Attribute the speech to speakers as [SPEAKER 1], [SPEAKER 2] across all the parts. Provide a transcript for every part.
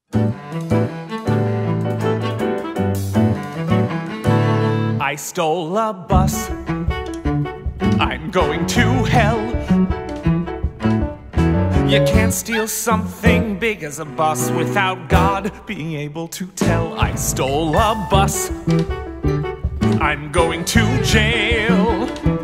[SPEAKER 1] I stole a bus. I'm going to hell. You can't steal something big as a bus without God being able to tell. I stole a bus. I'm going to jail.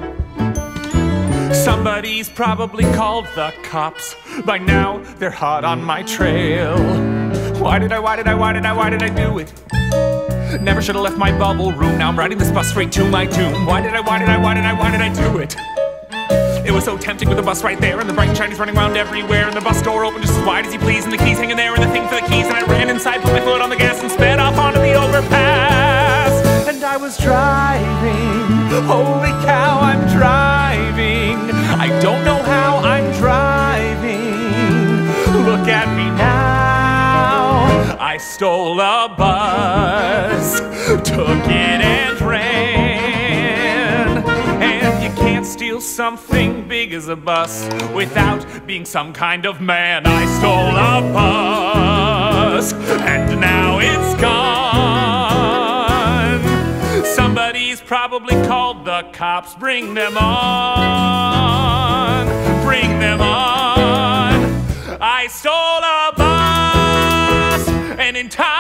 [SPEAKER 1] Somebody's probably called the cops. By now, they're hot on my trail. Why did I do it? Never should have left my bubble room. Now I'm riding this bus straight to my doom. Why did I do it? It was so tempting with the bus right there, and the bright and shinies running around everywhere, and the bus door opened just as wide as you please, and the keys hanging there, and the thing for the keys, and I ran inside, put my foot on the gas, and sped off onto the overpass. And I was driving. Holy cow, I'm driving. I don't know how I'm driving. Look at me now. I stole a bus, took it and ran. And you can't steal something big as a bus without being some kind of man. I stole a bus, and now it's gone. Somebody's probably called the cops. Bring them on. Bring them on. I stole a bus, and in time